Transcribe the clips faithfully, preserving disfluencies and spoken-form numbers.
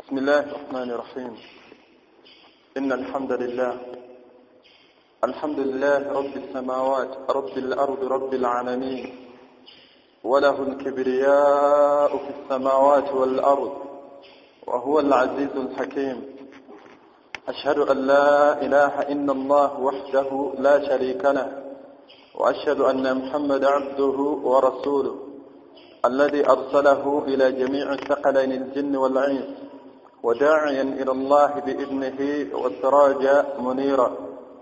بسم الله الرحمن الرحيم. إن الحمد لله الحمد لله رب السماوات رب الأرض رب العالمين، وله الكبرياء في السماوات والأرض، وهو العزيز الحكيم. أشهد أن لا إله إلا الله وحده لا شريك له، وأشهد أن محمد عبده ورسوله الذي أرسله إلى جميع الثقلين الجن والإنس، وداعيا إلى الله بإذنه وسراجا منيرا.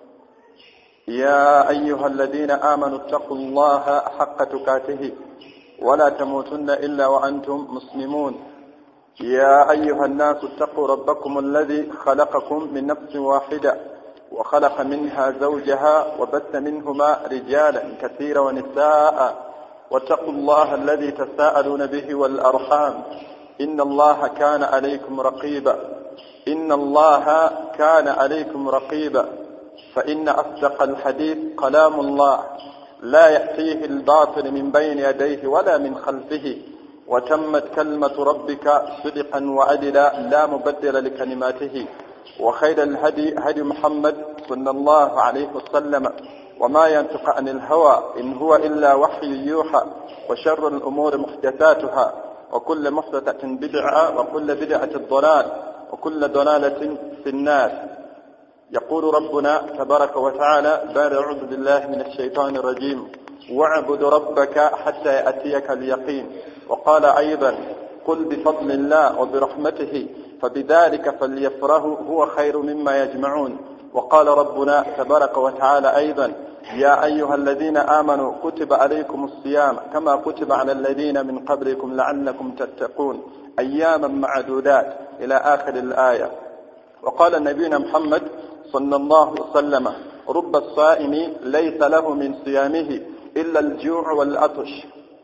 يا أيها الذين آمنوا اتقوا الله حق تقاته ولا تموتن إلا وأنتم مسلمون. يا أيها الناس اتقوا ربكم الذي خلقكم من نفس واحدة وخلق منها زوجها وبث منهما رجالا كثيرا ونساء، واتقوا الله الذي تساءلون به والأرحام، إن الله كان عليكم رقيبا. إن الله كان عليكم رقيبا. فإن أصدق الحديث كلام الله، لا يأتيه الباطل من بين يديه ولا من خلفه، وتمت كلمة ربك صدقا وعدلا لا مبدل لكلماته. وخير الهدي هدي محمد صلى الله عليه وسلم، وما ينطق عن الهوى إن هو إلا وحي يوحى. وشر الأمور محدثاتها، وكل محدثة بدعة، وكل بدعة ضلال، وكل ضلالة في النار. يقول ربنا تبارك وتعالى بعد أعوذ بالله من الشيطان الرجيم: واعبد ربك حتى يأتيك اليقين. وقال أيضا: قل بفضل الله وبرحمته فبذلك فليفرحوا هو خير مما يجمعون. وقال ربنا تبارك وتعالى أيضا: يا أيها الذين آمنوا كتب عليكم الصيام كما كتب على الذين من قبلكم لعلكم تتقون أياما معدودات إلى آخر الآية. وقال نبينا محمد صلى الله عليه وسلم: رب الصائم ليس له من صيامه إلا الجوع والعطش.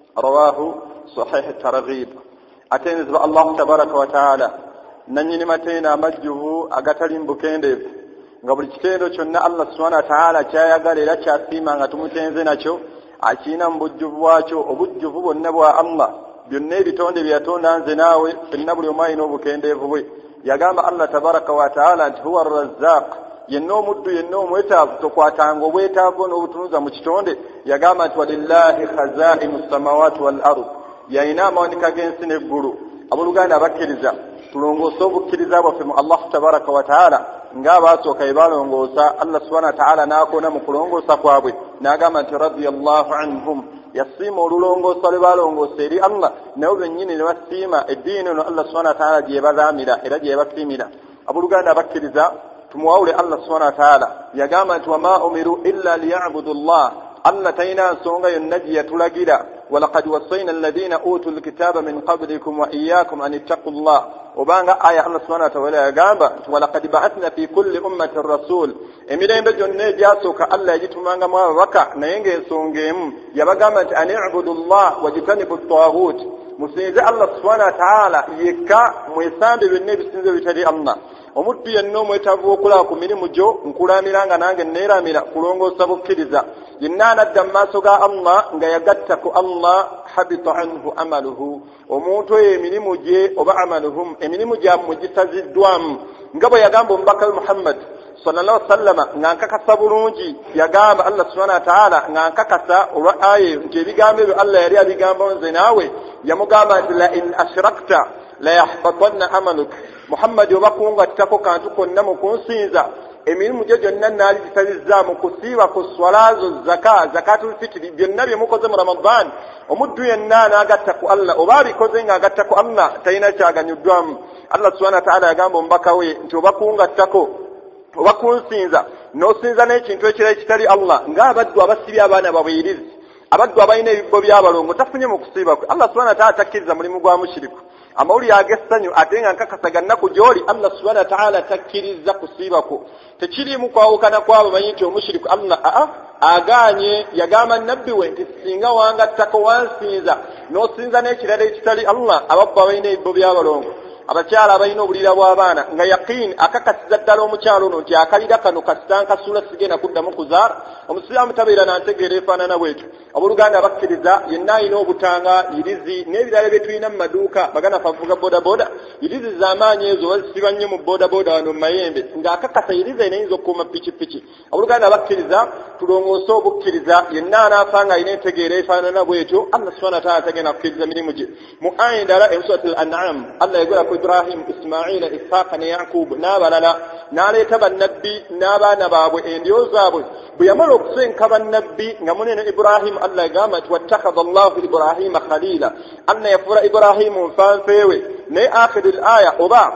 رواه صحيح الترغيب. أتينز الله تبارك وتعالى نني متينا مجه أقتلين بكيندف nga buli kitendo kyonna Allah subhanahu wa ta'ala kyayagala era kyasiima nga tumutenze nakyo akiina mu bujjuvu bwakyo. obujjuvu bwonna bwa Allah, byonna ebitonde byatonda nze naawe fenna buli omu alina obukendeevu bwe. yagamba Allah tabaraka wa ta'ala nti huwa arrazzaq, yenna omuddu yenna omwetaavu tokwatanga obwetaavu n'obutunuza mu kitonde. yagamba nti walillahi khazainu samawati wal ard, yalina amawanika g'ensi n'eggulu. abooluganda abakkiriza tulongoosa obukkiriza bwaffe mu Allah tabaraka wa ta'ala ng'abaasooka balongoosa. Allah subhanahu wa ta'ala n'akoona mu kulongoosa kwabwe n'agamba nti radiyallahu anhum, yasiima olulongoosa lwe balongoosa eri Allah, nabo bennyini ne basiima eddiini eno Allah subhanahu wa ta'ala gye bazaamira era gye basiimira. abooluganda abakkiriza tumuwawule Allah subhanahu wa ta'ala. yagamba nti wama umiru illa liya'budu Allah, Allah talina nsonga yonna gye yatulagira. walaqad wassayna alladhina utul kitaba min qablikum wa iyyakum an ittaqullah. obanga aya Allah subhanahu wa ta'ala yagamba nti walaqad ba'athna fi kulli ummatin rasul, emirembe gyonna egyasooka Allah yagitumanga mu ababaka, naye ng'ensonga emu yabagamba nti an i'budu Allah wajtanibu at-taghut, musinze Allah subhanahu wa ta'ala yekka, mwesambe byonna ebisinze bitali Allah. omuddu yenna omwetaavu okulaba ku mirimu gyo nkulamiranga nange neeramira kulongoosa bukkiriza. yenna anadda mu maaso ga Allah nga yagatta ku Allah, habita anhu amaluhu, omuntu oyo emirimu gye oba amaluhum emirimu gyammwe gisaziddwamu. nga bwe yagamba omubaka we Muhammad sallallahu alaihi wasallam nga nkakasa bulungi, yagamba Allah subhanahu wa ta'ala nga nkakasa olwa aya nti ebigambo ebyo Allah yali abigamba nze naawe. yamugamba nti la in ashrakta la yahbatanna amaluk, Muhammad oba kungattako kantu konna mu kunsinza emirimu gyo gyonna naali gisalizzaamu kusiiba ku swalazo zaka zakatul fitri byonna bye mukoze mu Ramadan. omuddu yenna n'agatta ku Allah oba abikoze ng'agatta ku Allah talina kyaganyuddwamu. Allah subhanahu wa ta'ala yagamba omubaka we nti oba kungattako oba kunsinza n'osinza n'ekintu ekirala ekitali Allah, ng'abaddu abasibye abaana babuyirizi, abaddu abalina ebibbo by'abalongo tafunye mu kusiiba kwe. Allah subhanahu wa ta'ala takkiriza mulimu gwa mushiriku. amawulire ag'essanyu ate nga nkakasa gannaku gy'oli, Allah subhanahu wa ta'ala takkiriza kusiibako. tekiriimu kwawukana kwabo manyi nti omushiriku Allah aa agaanye. yagamba nabbi we nti singa wangattako wansinza n'osinza n'ekirala ekitali Allah, ababba abalina ebibbo by'abalongo, abakyala abalina obulira bw'abaana, nga yaqiini akakasiza ddala omukyalo ono nti akalira kano kasitankasuula sigenda kuddamu kuzaala. omusiraamu tabeera nantegeera efaanana bwetyo. Abuluganda bakkiriza yenna ino obutanga irizi n'ebirala bye tulina mu maduuka bagana favuga boda boda irizi z'amaanyi ezo bazisiba nnyo mu boda boda wano mu mayembe ng'akakasa irizi enayinza okukuuma pikipiki. Abuluganda bakkiriza tulongoose obukkiriza yenna anaafanga alina entegeera efaanana bw'etyo Allah subhanahu wa ta'ala tagenda kukkiriza mirimu gye. Mu aya endala e Suratul An'am Allah yagula ku Ibrahim, Ismaila, Isaaqa ne Yaqubu n'abalala n'aleeta bannabbi n'abaana baabwe endyo zaabwe bwe yamala okusenka bannabbi nga munene Ibrahim Allah yagamba nti wattakhadha Allahu Ibrahima khalila Allah yafuula Ibrahimu nfanfeewe naye akhirul aya oba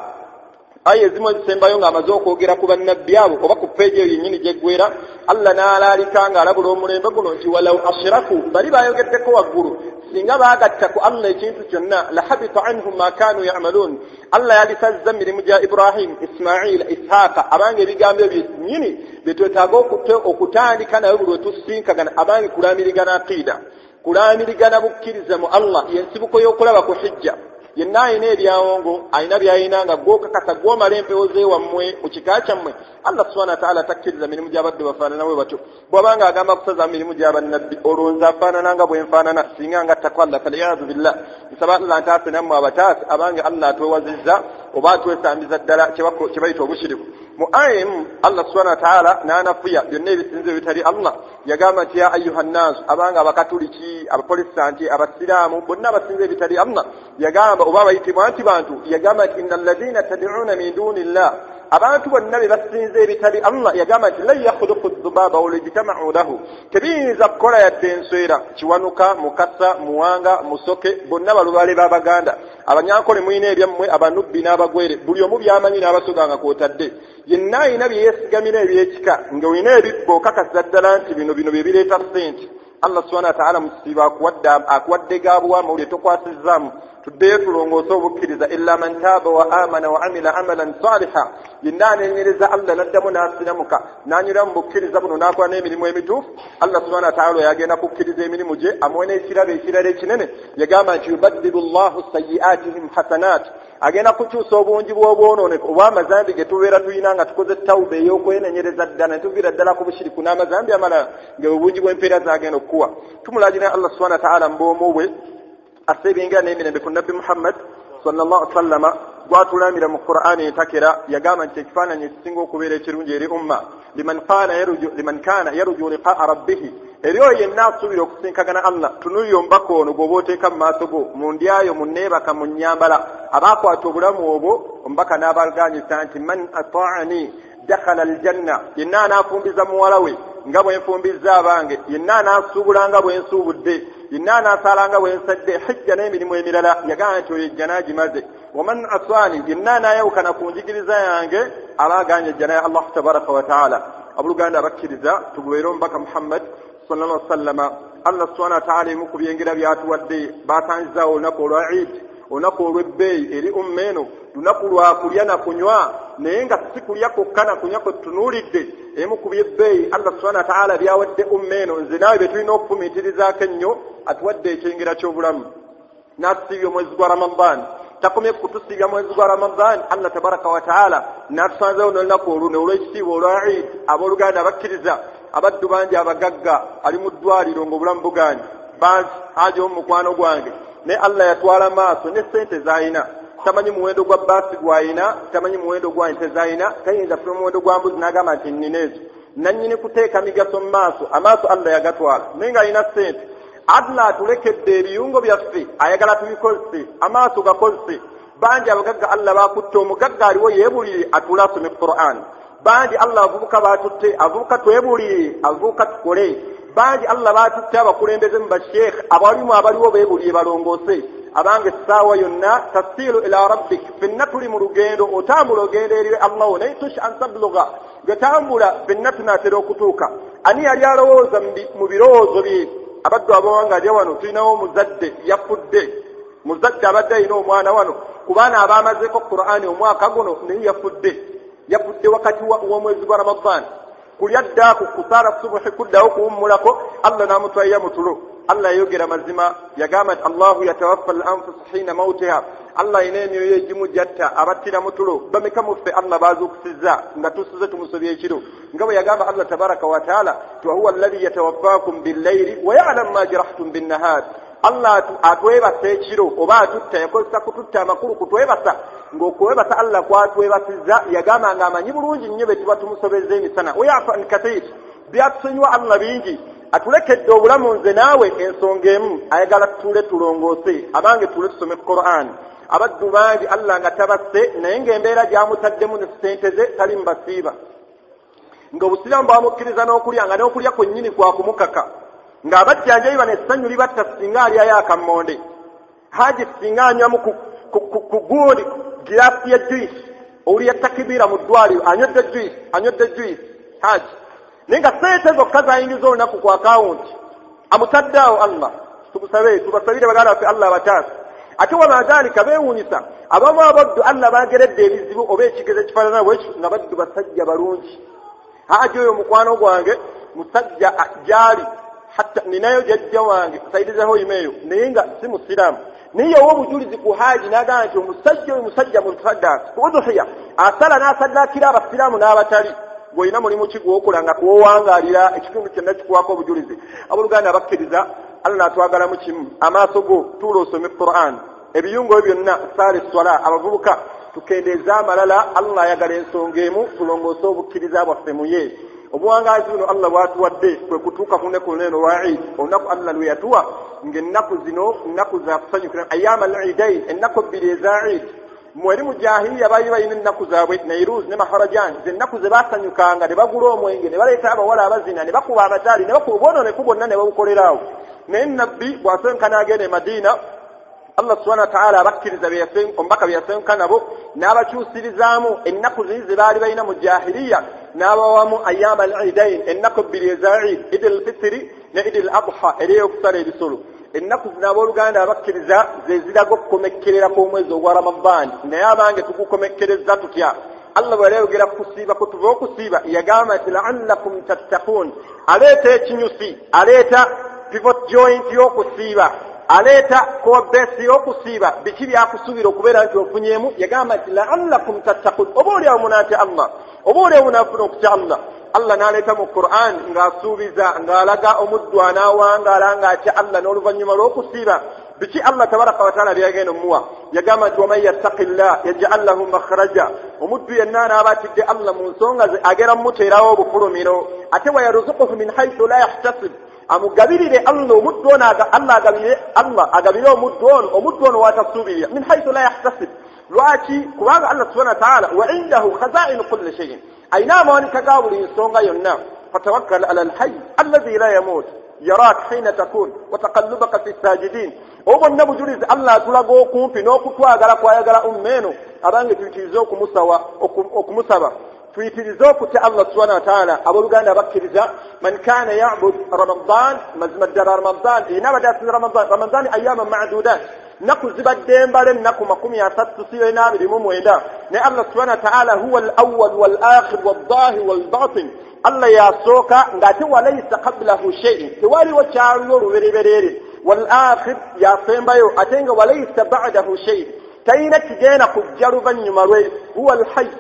aya ezimu ezisembayo ng'amaze okwogera ku bannabbi abo oba ku peegi eyo yennyini gyeggwera Allah n'alaalika ng'alabula omulembe guno nti walaw ashraku bali bayogeddeko waggulu singa baagatta ku Allah ekintu kyonna lahabita anhum ma kaanu ya'maluun Allah yalisazza mirimu gya Ibrahim, Ismaila, Isaaqa abange ebigambo ebyo nnyini bye twetaaga okutandika naye buli wetusinkagana abange kulaamirigana aqiida kulaamirigana bukkiriza mu Allah yensibuko y'okulaba ku hijja yenna ayina ebyawongo ayina byayina nga gwokakasa gwomala empewo zeewammwe mu kika kyammwe Allah subhanahu wa ta'ala takkiriza mirimu gy'abaddu bafaanana bwe batyo bw'abanga agamba kusaza mirimu gy'abannabbi olowooza afaanana nga bwenfaanana singa ngattako Allah faliyaazu billah nsaba Allah ntaase nammwe abataase abange Allah atwewazizza oba atwesambiza ddala kye bayita obushiriku. Mu aya emu Allah subhanahu wa ta'ala n'anafuya byonna ebisinze bitali Allah yagamba nti ya ayuha nnaasu abanga abakatuliki abapolisanti abasiraamu bonna abasinze ebitali Allah yagamba oba abayitibwa nti bantu yagamba nti inna alladhina tad'una min duni llah abantu bonna be basinze ebitali Allah yagamba nti lan yakhluqu dhubaba walijtama'u lahu tebiyinza kukola yadde enswera kiwanuka mukasa muwanga musoke bonna balubale b'abaganda abanyankole muyina ebyammwe abanubbi n'abagwere buli omu byamanyi n'abasoga nga kwotadde yenna ayina bye yeesigamira ebyekika ng'olina ebibbo okakasa ddala nti bino bino bye bireeta ssente Allah subhanahu wa ta'ala musiba akuwadde gaabuwa mawulire tokwasizzaamu tuddeyo tulongoose obukkiriza illa man taaba wa amana wa amila amalan saliha yenna anenyereza Allah n'addamu n'asiramuka n'anyura mu bukkiriza buno n'akola n'emirimu emituufu Allah subhanahu wa ta'ala yagenda kukkiriza emirimu gye amuwe n'ekirabo ekirala ekinene yagamba nti yubaddilu llahu sayyi'atihim hasanat agenda kukyusa obungi bw'obwonooneko obw'amazambi ge tubeera tulina nga tukoze tawuba ey'okwenenyereza ddala ne tuviira ddala ku bushiriku n'amazambi amalala nga obungi bw'empeera zagenda okukuwa tumulagirira Allah subhanahu wa ta'ala mu bwomu bwe asebinga n'emirembe ku nabbi Muhammad sallallahu alaihi wasallam gwatulamira mu Qur'ani entakera yagamba nti ekifaananyi ekisinga okubeera ekirungi eri umma liman kana yarju liman kana yarju liqa'a rabbih eri oyo yenna asuubira okusinkagana Allah tunuulira omubaka ono gw'oba oteeka mu maaso go mu ndyayo mu nneebaka mu nnyambala abaakwata obulamu obwo omubaka n'abaganyisa nti man ata'ani dakhala aljanna yenna anaafumbiza muwala we nga bwenfumbizza abange yenna anaasuubula nga bwensuubudde yenna anaasaala nga bwensadde hijja n'emirimu emirala yagamba nti oyo ejja n'agimaze waman aswani yenna anaayawukana ku njigiriza yange abaaganya ejja naye Allah tabaraka wa ta'ala. Abuluganda abakkiriza tugubeere omubaka Muhammad sallallahu alaihi wasallama Allah subhanahu wa ta'ala emu ku byengera byatuwadde baasanzizaawo olunaku olwa Eid olunaku olw'ebbeeyi eri umma eno lunaku lwa kulya na kunywa naye nga si kulya kwokka na kunywa kwe tutunuulidde emu ku byebbeeyi Allah subhanahu wa ta'ala byawadde umma eno nze naawe bye tulina okufumiitirizaako ennyo atuwadde ekyengera ky'obulamu n'atusiibya omwezi gwa Ramadan takomye kutusiibya mwezi gwa Ramadan Allah tabaraka wa ta'ala n'atusanzeewo n'olunaku oluno olw'ekitiibwa olwa Eid abooluganda abakkiriza abaddu bangi abagagga ali mu ddwaliro ng'obulamu bugaanyi bangi haja omukwano gwange naye Allah yatwala maaso ne ssente z'ayina tamanyi muwendo gwa baasi gw'ayina tamanyi muwendo gwa ente z'ayina tayinza kufuna muwendo gwa mbuzi n'agamba nti nnina ezo nannyini kuteeka migaso mu maaso amaaso Allah yagatwala naye ng'alina ssente Allah atulekedde ebiyungo byaffe ayagala tubikozese amaaso gakozese bangi abagagga Allah baakutte omugagga aliwo yeebulire atule asome Qur'an bangi Allah avubuka baatutte avubuka twebulire avubuka tukole bangi Allah baatutte abakulembeze mu basheekh abalimu abaliwo beebulire balongoose abange essaawa yonna tasiilu ila rabbik fenna tuli mu lugendo otambula ogenda eri Allah naye tush an tabluga gatambula fenna tunaatera okutuuka ani yali alowooza mu birowoozo bye abaddu abawanga alya wano tulinawo omuzadde yafudde muzadde abadde alina omwana wano ku baana abaamazeeko Qur'ani omwaka guno naye yafudde yafudde wakati w'omwezi gwa Ramadan kulya ddaaku kusaala subuhi kuddawo kuwummulako Allah n'amutwalira mu tulo Allah yogera mazima yagamba Allahu yatawaffa al-anfus hina mautiha Allah inemiyo yejimu jatta abatira mutulo bameka mufe Allah bazukusiza nga tusize tumusobye ekiro ngabo yagamba Allah tabaraka wa taala wa huwa alladhi yatawaffakum bil-layli wa ya'lamu ma jarahtum bin-nahar Allah atwebasa ekiro oba atutta yakozesa kututta amakulu kutwebasa ng'okwebasa Allah kwatwebasiza yagamba ng'amanyi bulungi nnyo be tuba tumusobeza emisana oyafa nkatiir byatusonyiwa Allah bingi atulekedde obulamu nze naawe ensonga emu ayagala tutule tulongoose abange tule tusome Qur'an abaddu bangi Allah nga tabasse naye ng'embeera gyamutaddemu ne ssente ze tali mbasiiba ng'obusiraamu bwamukkiriza n'okulya nga n'okulya kwennyini kwa kumukaka ng'abajjanjabi bano essanyu libatta singa alyayo akammonde haji singa anywamu ku gundi giraasi ya juice owulya takibira mu ddwaliro anywedde juice anywedde juice haji naye nga ssente zokka zayingiza olunaku ku akawunti amutaddeawo Allah tubusabe tubasabire baganda baffe Allah abataasa ate wamazaalika beewuunyisa abamu abaddu Allah bageredde ebizibu oba ekigezo ekifaanana bwekyo nga baddu basajja balungi haji oyo mukwano gwange musajja gyali hatta ninayo jajja wange saidizeho imeyo naye nga si musiraamu naye owo obujulizi ku haji n'agamba nti omusajja oyo musajja mutasaddaaka udhuhiya asala n'asaddaakira abasiraamu n'abatali gwolina mulimu ki gw'okola nga kuwowangaalira ekitundu kyonna kikuwaako obujulizi abooluganda abakkiriza Allah n'atwagalamu kimu amaaso go tuula osome Qur'an ebiyungo ebyo byonna saala esswala abavubuka tukendeeza amalala Allah ayagala ensonga emu tulongoose obukkiriza bwaffe mu ye obuwangazi buno Allah bwatuwadde kwe kutuuka ku lunaku luneeno lwa Eid olunaku Allah lwe yatuwa ng'ennaku zino nnaku za kusanyukira ayyaama al-Eidain ennaku ebbiri eza Eid mweri mu jahiliya baali balina ennaku zaabwe Nairuz ne Maharajan zennaku ze baasanyukanga ne bagula omwenge ne baleeta abawala abazina ne bakuba amataali ne bakuba obwononefu bwonna ne babukoleraawo naye nabbi bw'asenkana agenda e Madiina Allah subhanahu wa ta'ala abakkiriza omubaka bye yasenka nabo n'abakyusirizaamu ennaku ziri ze baali balina mu jahiliya n'abawamu ayyaama al-Eidain ennaku ebbiri eza Eid Eid al-Fitri ne Eid al-Adha eri ey'okusala ebisolo ennaku zino abooluganda abakkiriza ze ziraga okukomekkerera kw'omwezi ogwa Ramadan naye abange tugukomekkereza tutya Allah bwe yayogera ku kusiiba kwe tuva okusiiba yagamba nti la'allakum tattaquun aleeta ekinyusi aleeta pivot joint y'okusiiba aleeta kobesi y'okusiiba biki byakusuubira okubeera nti ofunyeemu yagamba nti la'allakum tattaquun oba oliawo munaatya Allah oba oliawo munaafuna okutya Allah Allah n'aleeta mu Qur'an ng'asuubiza ng'alaga omuddu anaawangaala ng'atya Allah n'oluvannyuma lw'okusiiba biki Allah tabaraka wa taala byagenda omuwa yagamba nti waman yattaqillah yaj'al lahu makhraja omuddu yenna anaaba atidde Allah mu nsonga ze agera mmuteerawo obufulumiro ate wayarzuquhu min haythu la yahtasib amugabirire Allah omuddu ono Allah agabire Allah agabire omuddu ono omuddu ono watasuubirira min haythu la yahtasib lwaki kubanga Allah subhanahu wa ta'ala wa indahu khaza'inu kulli shay'in ayina amawanika ga buli nsonga yonna fatawakkal ala alhayy alladhi la yamut yaraak hina takun wa taqallubaka fi sajidin obonna bujulizi Allah atulaga okumpi n'okutwagala kwayagala ummeeno abange tuyitirize okumusawa okumusaba tuyitirize okutya Allah subhanahu wa ta'ala abooluganda abakkiriza man kana ya'bud ramadan mazima ddala ramadan inabadde asinza ramadan ramadan ayyama ma'dudat naku zibadde mbale naku makumi asatu siyo n'abiri mu mwenda ne Allah subhanahu wa ta'ala huwa al-awwal wal-akhir wal-zahir wal-batin Allah yasooka ng'ate walaysa qablahu shay'in tewaliwo kyaliwo olubereberere wal-akhir yasembayo ate nga walaysa ba'dahu shay'in tayina kigenda kujja luvannyuma lwe huwa al-hayy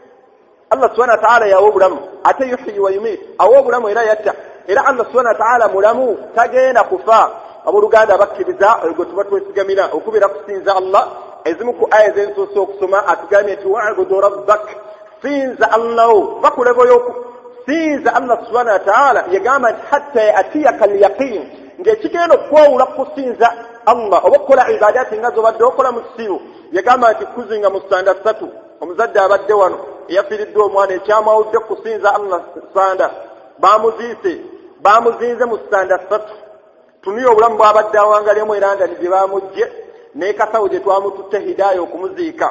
Allah subhanahu wa ta'ala yawa obulamu ate yuhyi wa yumiit awa obulamu era yatta era Allah subhanahu wa ta'ala mulamu tagenda kufa abooluganda abakkiriza olwo tuba twesigamira okubira kusinza Allah ezimu ku aya z'ensoose okusoma atugambye nti wa'budu rabbak sinza Allah bakulegoyo sinza Allah subhanahu wa ta'ala yagamba nti hatta yatiyaka al-yaqin ng'ekigenda okwawula kusinza Allah oba okukola ibadaati nga zobadde okola mu kisibo yagamba nti kuzinga mu sanda ssatu omuzadde abadde wano eyafiiridde omwana ekyamawudde kusinza Allah sanda bamuziise bamuzinze mu sanda ssatu tuniyo obulamu bw'abadde awangalemu era nga gye bamugye naye kasawo gye twamututte hidaaya okumuziika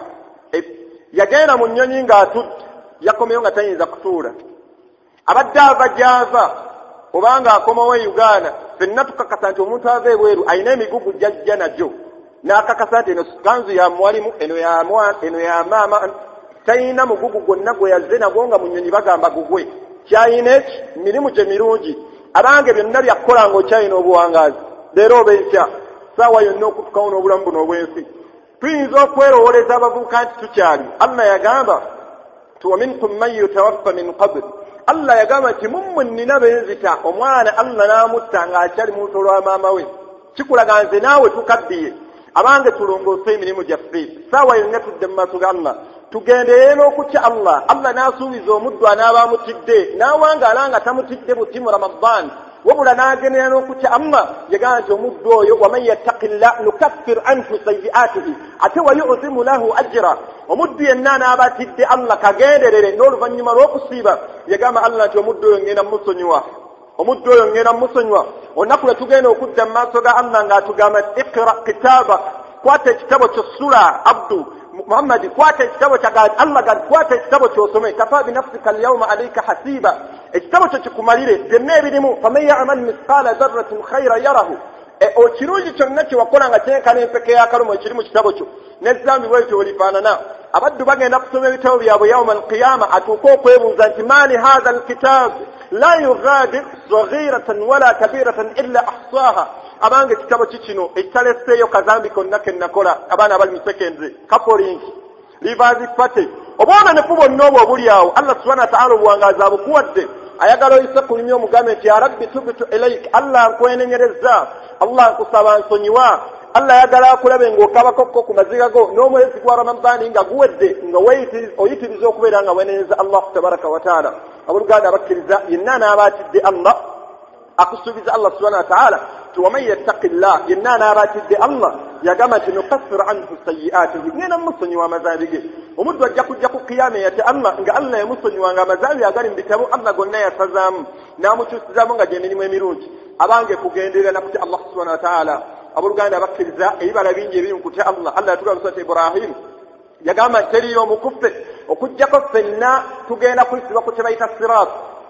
yagenda mu nnyonyi ng'atudde yakomeyo nga tayinza kutuula abadde ava gy'ava obanga akomawo e Uganda ffenna tukakasa nti omuntu ava ebweru alina emigugu gy'ajja nagyo n'akakasa nti eno kanzu ya mwalimu eno ya mwana eno ya maama tayina mugugu gwonna gwe yazze nagwo nga mu nnyonyi bagamba gugwe kyayina eki mirimu gye mirungi abange byonna byakukola ng'okyayina obuwangaazi leero benkya saawa yonna okutukawo n'obulamu buno obwensi tuyinza okwerowoleza abavubuka nti tukyali. Allah yagamba ti wa minkum man yutawaffa min qabl, Allah yagamba nti mummwe nnina benzita omwana Allah n'amutta ng'akyali mu lubuto lwa maama we. Kikulaga nze naawe tukaddiye abange tulongoose emirimu gyaffe saawa yonna tudde mu maaso ga Allah tugenderere n'okutya Allah. Allah n'asuubiza omuddu anaaba amutidde n'awangaala nga tamutidde buti mu Ramadan wabula n'agendera n'okutya Allah yagamba nti omuddu oyo waman yattaqillah nukaffir anhu sayyi'atihi ate wa yu'zimu lahu ajra. Omuddu yenna anaaba atidde Allah kagenderere n'oluvannyuma lw'okusiiba yagamba Allah nti omuddu oyo ngenda musonyiwa omuddu oyo ngenda musonyiwa. Olunaku lwe tugenda okudda mu maaso ga Allah ng'atugamba iqra kitaabak, kwata ekitabo kyo sula abdu Muhammad, kwata ekitabo kya Allah gadi, kwata ekitabo ky'osome kafa binafsika alyawma alayka hasiba. Ekitabo kyo kikumalire byonna ebirimu. faman ya'mal mithqala dharratin khayran yarahu, ekirungi kyonna kye wakola nga kyenkana empeke y'akalumu ekiri mu kitabo kyo n'ezambi bwekyo olifaanana. Abaddu bagenda kusoma ebitabo byabwe yawma alqiyama atuuke okwebuuza nti maali hadha alkitab la yughadir saghiratan wala kabiratan illa ahsaha. Abange ekitabo kikino ekitaleseeyo kazambi konna ke nakola abaana abali mu secondary kapoling livazi pate obwana ne bonna obwo obuli awo. Allah subhanahu wa ta'ala obuwangazi abukuwadde ayagala oyise ku nnyo omugambe nti ya rabbi tubtu ilaik, Allah nkwenenyereza, Allah nkusaba nsonyiwa. Allah ayagala akulabe ng'okabakokko ku maziga go n'omwezi gwa Ramadani nga guwedde nga oyitiriza okubeera nga wenenyeza Allah tabaraka wa ta'ala. Abooluganda abakkiriza yenna n'aba atidde Allah akusuubiza Allah subhanahu wa ta'ala ti waman yattaqillah yenna n'aba atidde Allah yagamba nti nukaffir anhu sayyi'atihi, ngenda musonyiwa amazambi ge. Omuddu ajja kujja ku kiyama yate Allah nga Allah yamusonyiwanga amazambi agali mu bitabo Allah gonna yasazaamu n'amukyusizaamu nga gy'emirimu emirungi. Abange kugenderera nakutya Allah subhanahu wa ta'ala. Abooluganda abakkiriza ebibala bingi ebiri mu kutya Allah. Allah yatugamba mu surati Ibrahim yagamba nti teriyo omukuffe okuggyako ffenna tugenda kuyisibwa ku kye bayita sirat.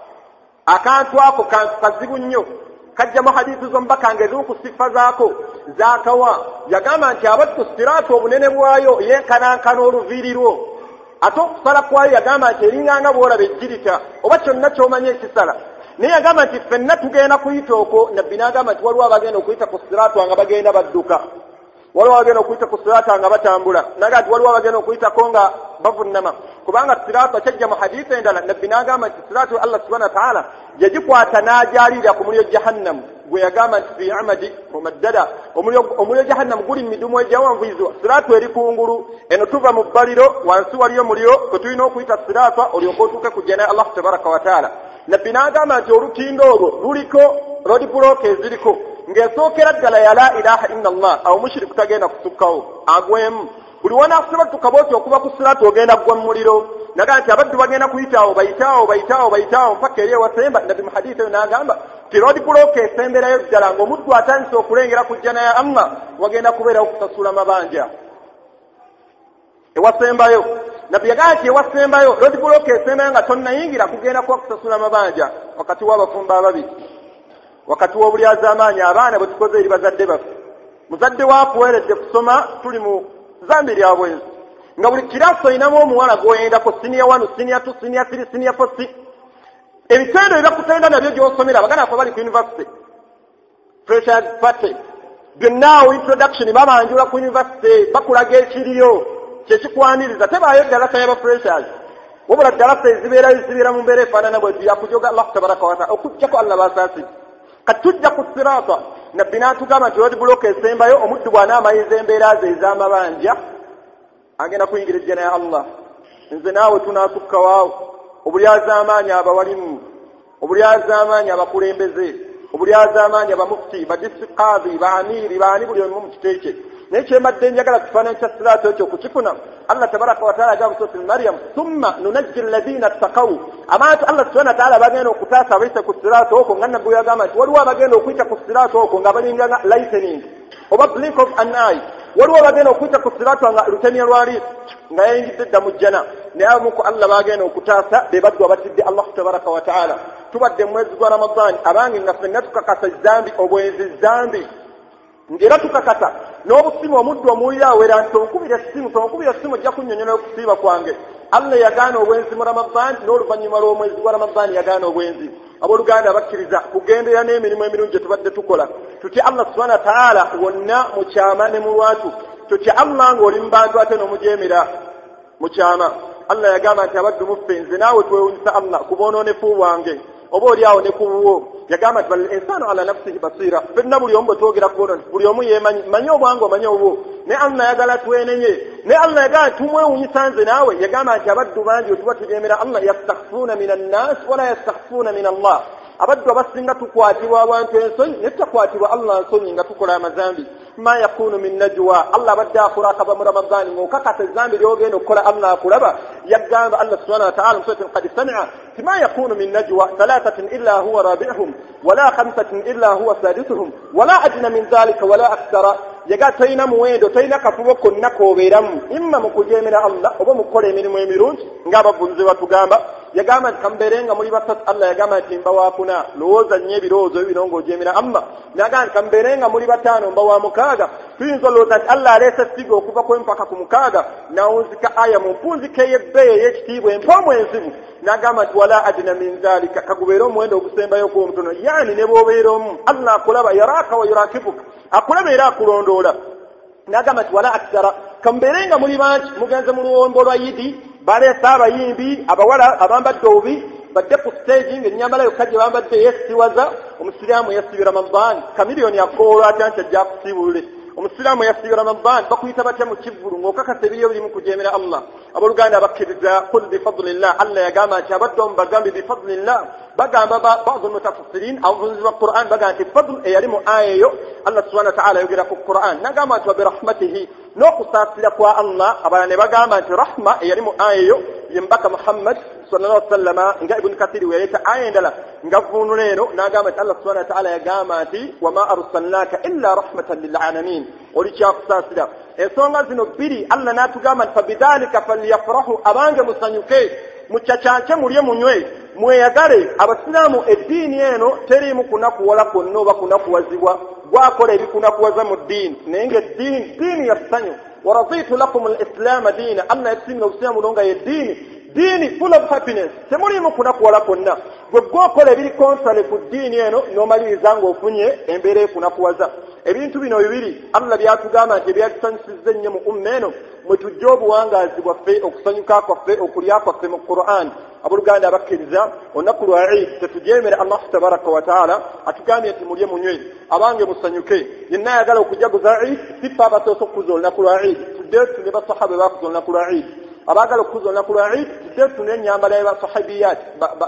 Akantu ako kazibu nnyo kajjamu hadiisi z'omubaka ng'ezimu ku sifa zaako zaakawa. Yagamba nti abaddu siraati obunene bwayo yenkanankana oluviiri lwo, ate okusala kwayo yagamba nti eringanga bw'olaba ejjirita oba kyonna ky'omanya ekisala. Naye yagamba nti ffenna tugenda kuyita okwo. Nabbi n'agamba nti waliwo abagenda okuyita ku siraati nga bagenda badduka, waliwo abagenda okuyita ku siraati nga batambula, naga nti waliwo abagenda okuyitako nga bavunnama. Kubanga siraati kyajja mu hadiisi endala Nabbi n'agamba nti siraati Allah subhanahu wa ta'ala yagikwata n'agyalirira ku muliro Jahannam gwe yagamba nti fi amadi mumaddada. Omuliro Jahannam guli mu midumu egyawanvuyizibwa, siraati eri kungulu, eno tuva mu bbaliro, wansi waliyo muliro kwe tulina okuyita siraati olyoke otuuke kujja naye Allah tabaraka wa ta'ala. Nabbi n'agamba nti olutindo olwo luliko road block eziriko ng'esookera ddala ya la ilaha illa Allah, awo mushiriku tagenda kusukkawo agwemu. Buli wanaasobola tukaboozi okuva ku siraati ogenda gwa mu muliro. Naga nti abaddu bagenda kuyitaawo bayitaawo bayitaawo bayitaawo mpaka eri ewasemba. Nabbi mu hadiisi eyo n'agamba ti road block esemberayo ddala ng'omuddu atandise okulengera kujja naye Allah wagenda kubeerawo kusasula mabanja ewasembayo. Nabbi yagamba nti ewasembayo road block esembayo nga tonnayingira kugenda kuba kusasula mabanja wakati w'abafumba ababiri, wakati w'obulyazaamaanyi abaana bwe tukoze eri bazadde baffe. Muzadde waakuweeredde kusoma tuli mu zambi lya bwenzi nga buli kiraaso olinamu omuwala gw'oyendako siniya wanu siniya tu siniya tiri siniya fosi. Ebitendo ebakutenda nabyo gy'osomera abagana afe bali ku university freshers party byonna introduction babanjula ku university bakulaga ekiriyo kyekikwaniriza. Tebaayo ddalasa y'aba freshers wabula ddalasa ezibeerayo zibeera mu mbeera efaanana bwe yakujoga Allah tabaraka wa ta'ala okujjako Allah basaasire. Kati tujja ku siraata Nabbi n'atugamba nti road block esembayo omuddu bw'anaamayiza embeera ze ez'amabanja agenda kuyingira ejjana ya Allah. Nze naawe tunaasukkawo obulyazaamaanyi abawalimu, obulyazaamaanyi abakulembeze, obulyazaamaanyi abamufti, badistrict qadi, baamiiri, baani buli omu mu kiteeke. Naye kyembadde njagala kifaananyi kya siraati ekyo okukifuna Allah tabaraka wa ta'ala agamba mu surati Maryam thumma nunajji alladhina ttaqaw. Abantu Allah subhanahu wa ta'ala bagenda okutaasa abayise ku siraati okwo nga Nabbi yagamba nti waliwo abagenda okuyita ku siraati okwo nga balinganga lightning oba blink of an eye, waliwo abagenda okuyita ku siraati nga lutemya lwali nga yayingidde dda mu jjana. Naye abamu ku Allah bagenda okutaasa be baddu abatidde Allah tabaraka wa ta'ala. Tubadde mu mwezi gwa Ramadani abange nga ffenna tukakasa zambi obwenzi zambi ngera tukakasa n'obusimu omuddu omuwulira awera nti onkubira essimu tonkubira essimu ojja kunnyonnyola okusiiba kwange. Allah yagaana obwenzi mu Ramadani n'oluvannyuma lw'omwezi gwa Ramadani yagaana obwenzi. Abooluganda abakkiriza kugenderera n'emirimu emirungi gye tubadde tukola tuti Allah subhanahu wa ta'ala wonna mukyama ne mulwatu tuti Allah ng'oli mu bantu ate n'omujemera mukyama Allah yagamba nti abaddu muffe nze naawe twewunyisa Allah kubonoonefu bwange oba oli awo ne kubuwo yagamba nti bal insanu ala nafsihi basira fenna buli omu bwe twogera kubona buli omu yemanyi manyi obwange omanyi obwo ne Allah yagala twenenye ne Allah yagala tumwewunyisa nze naawe yagamba nti abaddu bangi otuba tujemera Allah yastakhfuuna min annas wala yastakhfuuna min Allah abaddu abasinga tukwatibwa abantu ensonyi ne tutakwatibwa Allah nsonyi nga tukola amazambi ma yakunu min najwa Allah abadde akula akava mu ramadani ng'okakasa ezambi lyogenda okukola Allah akulaba yagamba Allah subhanahu wa ta'ala msuratin qad sami'a ma yakunu min najwa thalathatin illa huwa rabi'uhum wala khamsatin illa huwa sadisuhum wala adna min dhalika wala akthara yaga tayina muwendo tayina kafubo konna koobeeramu imma mu kujemera Allah oba mu kukola emirimu emirungi ng'abavunzi batugamba yagamba nti kamberenga muli basatu Allah yagamba nti mba wakuna lowooza nnyo ebirowoozo bibiro ng'ojemera Allah nagamba nti kamberenga muli bataano mba wa mukaaga tuyinza olowooza nti Allah aleese siga okuva kwempaka ku mukaaga nawunzika aya mu mpunzika ey'ebbeeyi ey'ekitiibwa empoomu enzibu nagamba nti wala adina min dhalika kagubeere omuwendo ogusembayo kw'omutono yaani ne bw'obeera omu Allah akulaba yaraaka wa yurakibuka akulaba era akulondoola nagamba nti wala akthara kamberenga muli bangi mugenze mu luwombo lwa yidi baleesa abayimbi abawala abambadde obubi badde ku stage ng'ennyambala yokka gye bambadde yeesiwaza omusiraamu yeesibira Ramadan kamiliyoni akoola atya nti ajja kusiibulule omusiraamu yeesibira Ramadan bakuyita batya mu kivvulu ng'okakasa ebiriyo biri mu kujemera Allah abooluganda abakkiriza qul bifadlillah Allah yagamba nti abadde omu bagambi bifadlillah bagamba ba'dhu mutafassirin abavunzi ba Qur'an bagamba nti fadl eyali mu aya eyo Allah subhanahu wa ta'ala ayogera ku Qur'an nagamba nti wa birahmatihi n'okusaasira kwa Allah abalala ne bagamba nti rahma eyali mu aya eyo ye mbaka Muhammad sallallahu alaihi wasallama nga Ibn Kathir weyeta aya endala nga vunula eno n'agamba nti Allah subhanahu wa ta'ala yagamba nti wama arsalnaka illa rahmatan lil alamin oli kyakusaasira ensonga zino bbiri Allah n'atugamba nti fabidhalika falyafrahu abange musanyuke mucacance mulye munywe mweyagale abasiraamu eddiini eno teriimu kunakuwala kwonna oba kunakuwazibwa gwakola ebikunakuwaza mu ddiini naye nga eddiini ddiini ya ssanyu waraditu lakum alislaama diina Allah yasimira obusiraamu buno nga ye ddiini ddiini full of happiness temuliimu kunakuwala kwonna gwe gwokola ebiri contrary ku ddiini eno n'omaliriza ng'ofunye embeera ekunakuwaza ebintu bino bibiri Allah byatugamba nti ebyatusanyusizza ennyo mu umma eno mwe tujja obuwangaazi bwaffe okusanyuka kwaffe okulya kwaffe mu Qur'an abooluganda abakkiriza olunaku lwa Eid tetujemera Allah tabaraka wa taala atugambye nti mulye munywe abange musanyuke yenna ayagala okujaguza Eid sifa abasoose okukuza olunaku lwa Eid tudde tune basahaba bakuza olunaku lwa Eid abaagala okukuza olunaku lwa Eid tudde tune ennyambala y'abasahabiyat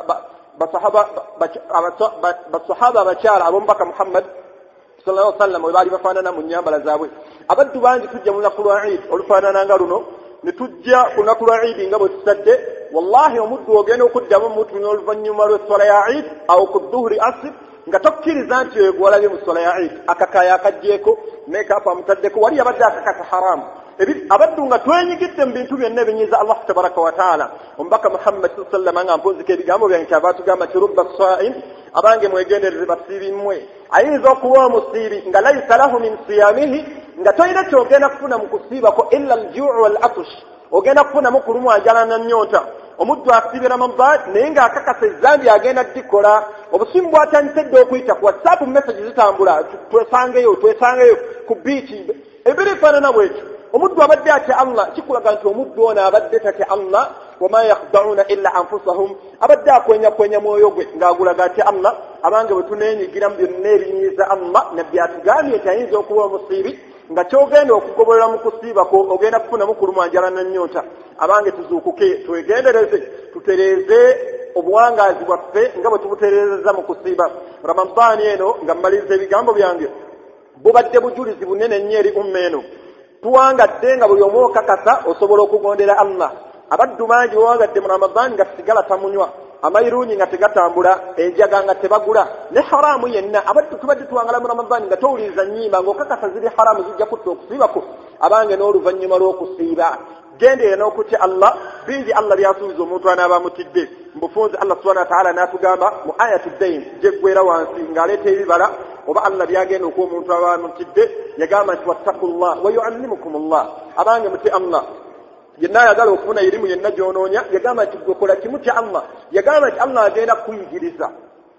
basahaba abakyala ab'omubaka Muhammad sallallahu alaihi wasallam bali bafaanana mu nnyambala zaabwe abaddu bangi tujja mu lunaku lwa Eid olufaanana nga luno ne tujja ku lunaku lwa Eid nga bwe tusadde wallahi omuddu ogenda okuddamu mutu n'oluvannyuma lw'essola ya Eid awo ku dhuhuri asr nga tokkiriza nti oyo gwolabye mu ssola ya Eid akakaaya akaggyeko meekaapu amutaddeko wali yabadde akakasa haramu abaddu nga twenyigidde mu bintu byonna ebinyiza Allah tabaraka wa taala omubaka Muhammad sallallahu alaihi wasallam nga mponzika ebigambo byange kyava tugamba nti rubba saa'im abange mwegendereze basiibi mmwe ayinza okuba omusiibi nga laysa lahu min siyamihi nga tolina kyogenda kufuna mu kusiibako illa aljuu wal atush ogenda kufunamu kulumwanjala na nnyonta omuddu asiibira Ramadan naye ng'akakasa ezambi agenda dikola obusimu bwatandise dde okuyita ku whatsapp message zitambula twesangeyo twesangeyo ku biiki ebiri faanana bwekyo omuddu abadde atya Allah kikulaga nti omuddu ono abadde tatya Allah wama yakhda'una illa anfusahum abadde akwenya kwenya mwoyo gwe ng'agulaga atya Allah abange bwe tuneenyigira mu byonna ebinyiza Allah nabbi atugambye nti ayinza okuba omusiibi nga kyogenda okugoberera mu kusiibako ogenda kufunamu kulumwanjala na nnyonta abange tuzuukuke twegendereze tutereeze obuwangaazi bwaffe nga bwe tubutereezeza mu kusiiba Ramadani eno nga mmaliriza ebigambo byange bubadde bujulizi bunene nnyo eri umma eno tuwangadde nga buli omu okakasa osobola okugondera Allah abaddu bangi bawangadde mu Ramadani nga sigala tamunywa amayirunyi nga tegatambula enjaga nga tebagula ne haramu yenna abaddu tubadde tuwangala mu Ramadani nga towuliriza nnyimba ng'okakasa ziri haramu zijja kutta okusiibako abange n'oluvannyuma lw'okusiiba gendera n'okutya Allah bingi Allah byasuubiza omuntu anaaba mutidde mbufunzi Allah subhanahu wa ta'ala n'atugamba mu ayatu dayn gyeggwera wansi ng'aleeta ebibala oba Allah byagenda okuwa omuntu aba mutidde yagamba nti wattaqullah wa yu'allimukumullah abange muti Allah yenna ayagala okufuna erimu yenna gy'onoonya yagamba nti gwe kola kimu kya Allah yagamba nti Allah agenda kuyigiriza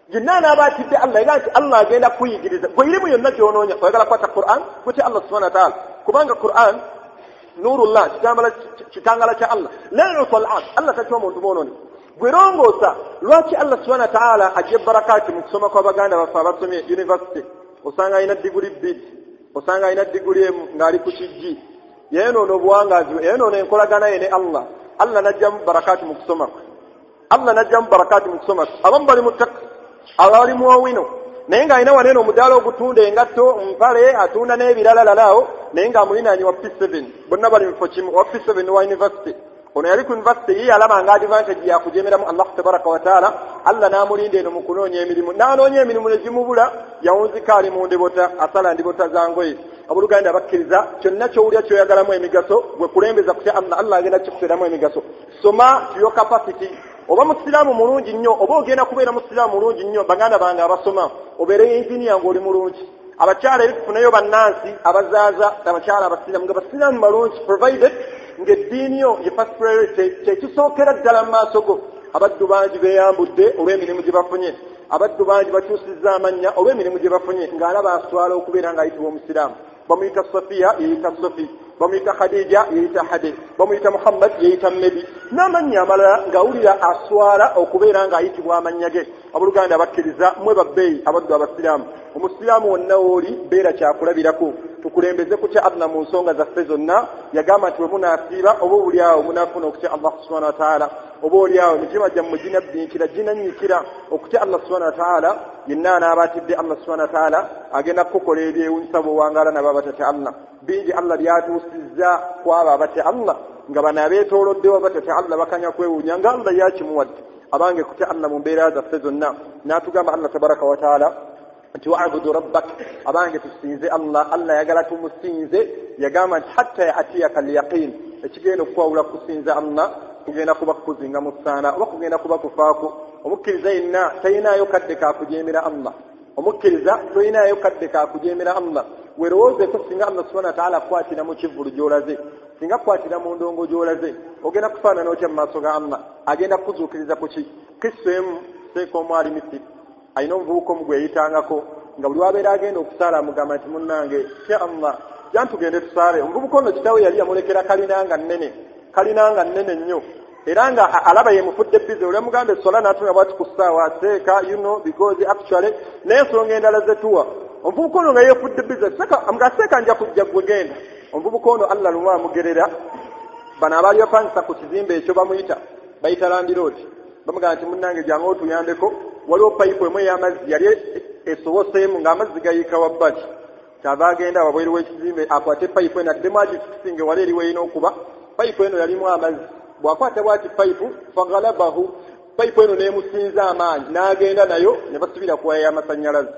jinnana abatidde Allah era nti Allah agenda kuyigiriza gwe irimu yonna gyonoonya oyagala kwata Qur'an kuti Allah subhanahu wa ta'ala kubanga Qur'an nurullah kitambala kitangala kya Allah la yusul al Allah takiwa muntu bononi gwerongoosa lwaki Allah subhanahu wa ta'ala ajje barakati mu kusoma kwa baganda bafa abasomye university osanga ayina diguri bbiri osanga ayina diguri emu ng'ali ku kijji yeeno n'obuwangazi yeeno n'enkolagana ye ne Allah Allah najjamu barakati mu kusoma Allah najjamu barakati mu kusoma abamu bali mu tak abali mu owino naye ng'alina waneeno omudaala ogutunda engatto mpale atunda n'ebirala lalaawo naye ng'amulinaanyi wa P seven bonna bali mufo kimu wa P seven wa university ono yali ku university ye alaba nga advantage yakujemeramu Allah tabaraka wa taala Allah n'amulinda eno mu kunoonya emirimu n'anoonya emirimu ne gimubula yawunzika ali mu ndibota asala ndibota za ngoye abuluganda bakkiriza kyonna kyowulya kyoyagalamu emigaso gwe kulembeza kutya Allah Allah agenda kikuteeramu emigaso soma to your capacity oba musiraamu mulungi nnyo oba ogenda kubeera musiraamu mulungi nnyo baganda bange abasoma obeere engineer ng'oli mulungi abakyala ebikufunayo bannansi abazaaza abakyala abasiraamu nga basiraamu malungi provided ng'eddiini yo ye first priority kyekisookera ddala mu maaso go abaddu bangi beeyambudde olw'emirimu gye bafunye abaddu bangi bakyusizza amannya olw'emirimu gye bafunye ng'alaba aswala okubeera ng'ayitibwa omusiraamu bamuyita Safiya yeyita Sofi bamuyita Khadija yeyita Hade bamuyita Muhammad yeyita Nabi n'amannya amalala ng'awulira aswala okubeera ng'ayitibwa amannya ge abuluganda bakkiriza mwe babbeeyi abaddu abasiraamu omusiraamu wonna wooli beera kyakulabirako tukulembeze kutya Allah mu nsonga zaffe zonna yagamba nti we munaasiiba oba obuli awo munaafuna okutya Allah subhanahu wa ta'ala oba oli awo emitima gyammwe ginabbinkira ginanyiikira okutya Allah subhanahu wa ta'ala yenna anaabatidde Allah subhanahu wa ta'ala agenda kukola ebyewunyisa bw'owangaala nabo abatatya Allah bingi Allah byatuusizza ku abo abatya Allah nga bano abeetooloddewo abatatya Allah bakanya kwewuunya nga Allah yakimuwadde abange kutya Allah mu mbeera zaffe zonna n'atugamba Allah tabaraka wa ta'ala nti wa'budu rabbak abange tusinze Allah Allah yagala tumusinze yagamba nti hatta ya'tiyaka al-yaqin ekigenda okukwawula kusinza Allah kugenda kuba kuzinga mu ssaala oba kugenda kuba kufaako omukkiriza yenna talinayo kadde kakujeemera Allah omukkiriza tolinayo kadde kakujeemera Allah werowoozeeko singa Allah subhanahu wa ta'ala akwatira mu kivvulu gy'olaze singa akwatira mu ndongo gy'olaze ogenda kufaanana otya mu maaso ga Allah agenda kukuzuukiriza ku ki kristo emu seeka omwali misiri ayina omuvubuka omu gwe yeyitangako nga buli wabeera agenda okusaala amugamba nti munnange tya Allah jantugende tusaale omuvubuka ono kitawe yali yamulekera kalinanga nnene kalinanga nnene nnyo era nga alaba ye mufudde bize olwemugamba essola n'atunga bwati ku ssaawa seeka you know because actually naye ensonga endala zetuwa omuvubuka ono nga yeefudde bize nga seeka nja kujja gwe genda omuvubuka ono Allah lumu amugerera bano abaali bapangisa ku kizimbe ekyo bamuyita bayita landiroodi bamugamba nti munnange jange otuyambeko waliwo payipu emu ey'amazzi yali esoboseemu ng'amazzi gayiika wabbali kyava agenda wabweru w'ekizimbe akwate payipu eno addemu agikisinge wali eri weeyina okuba payipu eno yalimu amazzi bw'akwata bwati payipu fagalabahu payipu eno n'emusinza amaanyi n'agenda nayo ne basubira ku waya y'amasannyalaze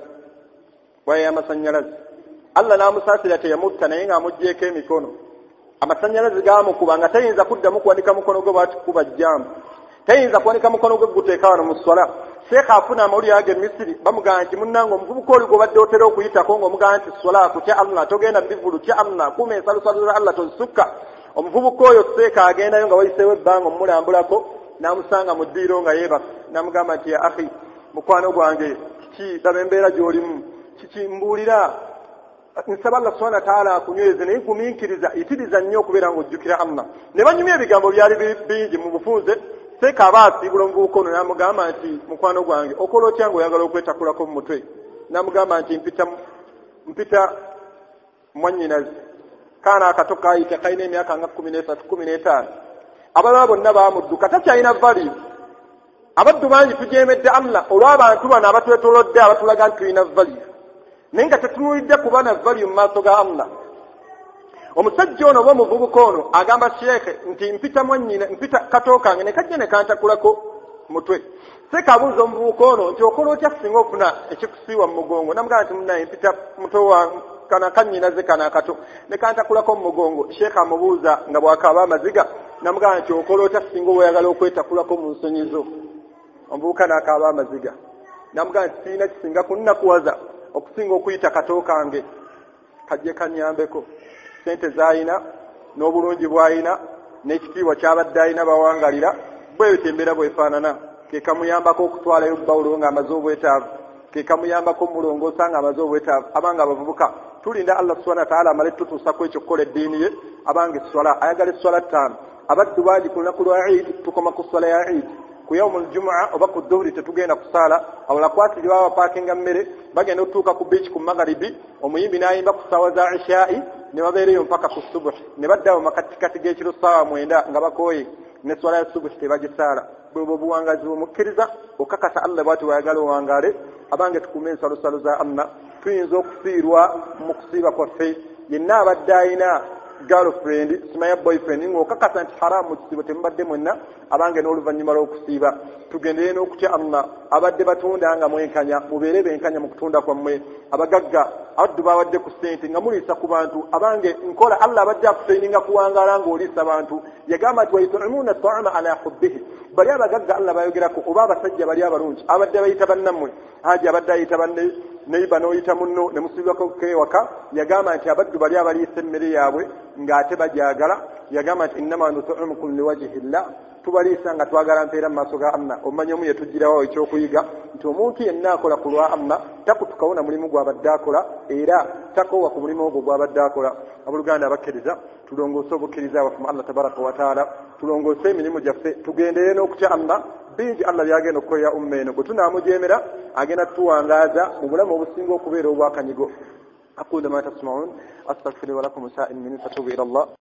waya y'amasannyalaze Allah n'amusaasira teyamutta naye ng'amuggyeko emikono amasannyalaze gaamukuba nga tayinza kuddamu kuwanika mukono gwe bwati kuba jjambu tayinza kuwanika mukono gwe guteeka wano mu swala seeka afuna amawulire age Misiri bamugamba nti munnange omuvubuka oli gw'obadde otera okuyitako ng'omugamba nti swala kutya Allah togenda bivulu tya Allah kuuma ensalusalu za Allah tozisukka omuvubuka oyo seeka agendayo nga wayiseewo ebbanga omulambulako n'amusanga mu ddiiro nga yeebaka n'amugamba nti ya akhi mukwano gwange kiki daba embeera gy'olimu kiki mbuulira nsaba Allah subhanahu wa ta'ala akunyweze naye gumiikiriza itiriza nnyo okubeera ng'ojjukira Allah ne banyumya ebigambo byali bingi mu bufunze seeka aba asiibula omuvubuka ono n'amugamba nti mukwano gwange okola otya ng'oyagala okwetakulako mu mutwe n'amugamba nti mpita mpita mwannyinazi kaana akato kaayita kalina emyaka nga kkumi n'esatu kkumi n'etaano abalala bonna baamudduka takyalina valiyu abaddu bangi tujeemedde Allah olw'abantu bano abatwetolodde abatulaga nti tulina valiyu naye nga tetunuulidde kuba na valiyu mu maaso ga Allah omusajja ono oba omuvubuka ono agamba sheekhe nti mpita mwannyina mpita kato kange ne kajja ne kantakulako mutwe seeka abuuza omuvubuka ono nti okola otya singa ofuna ekikusiiwa mu mugongo namugamba nti munnaye mpita muto wa kana kannyinaze kana akato ne kantakulako mu mugongo sheekhe amubuuza nga bw'akaaba amaziga namugamba nti okola otya singa oyagala okwetakulako mu nsonyi zo omuvubuka n'akaaba amaziga namugamba nti sirina kisinga kunnakuwaza okusinga okuyita kato kange kajje kanyambeko sente z'ayina n'obulungi bw'ayina n'ekitiibwa ky'abadde ayina bawangalira bwe tembeera bwefaanana ke kamuyambako okutwalayo bawulo ng'amaze obwetaavu ke kamuyambako mulongoosa ng'amaze obwetaavu abanga abavubuka tulinda Allah subhanahu wa ta'ala amale tutuusa ku ekyo kukola eddiini ye abange swala ayagala swala ttaano abaddu baagi ku lunaku lwa Eid tukoma ku swala ya Eid ku yawmul jumu'a oba ku dhuhri tetugenda kusaala awala kwatirwa abapaakinga mmere bagenda otuuka ku beach ku magharibi omuyimbi n'ayimba ku ssaawa za isha'i ne babeereyo mpaka ku subuh ne baddawo makatikati g'ekiro ssaawa mwenda nga bakooye ne swala ya subuh tebagisaala bwe buwangazi bumukkiriza okakasa Allah bw'ati wayagala owangaale abange tukume ensalosalo za amna tuyinza okufiirwa mu kusiiba kwaffe yenna abadde ayina girlfriend simaya boyfriend ng'okakasa nti haramu mu kisiibo temubadde mwenna abange n'oluvannyuma lw'okusiiba tugendere n'okutya Allah abadde batunda nga mwenkanya mubeere benkanya mu kutunda kwammwe abagagga abaddu bawadde ku ssente nga muliisa ku bantu abange nkola Allah abadde akutraininga kuwangaala ng'oliisa bantu yagamba nti wayut'imuuna at'ama ala hubbihi bali abagagga Allah bayogerako oba abasajja bali abalungi abadde bayita bannammwe haji abadde ayita banne neiba n'oyita munno ne musibwako kewaka yagamba nti abaddu bali abaliisa emmere yaabwe ng'ate bajagala yagamba nti innama nut'imukum liwajhi llah tubaliisa nga twagala mpeera mu maaso ga Allah omanyi omu yetugirawo ekyokuyiga nti omuntu yenna akola ku lwa Allah takutukawo na mulimu gw'abadde akola era takoowa ku mulimu ogwo gw'abadde akola abooluganda abakkiriza tulongoose obukkiriza bwaffe mu Allah tabaraka wa taala tulongoose emirimu gyaffe tugendere n'okutya Allah bingi Allah byagenda okukolera umma eno bwe tunaamujeemera agenda tuwangaaza mu bulamu obusinga okubeera obwakanyigo aqulu ma tasma'un astaghfiru lakum sa'il min fatubu ila Allah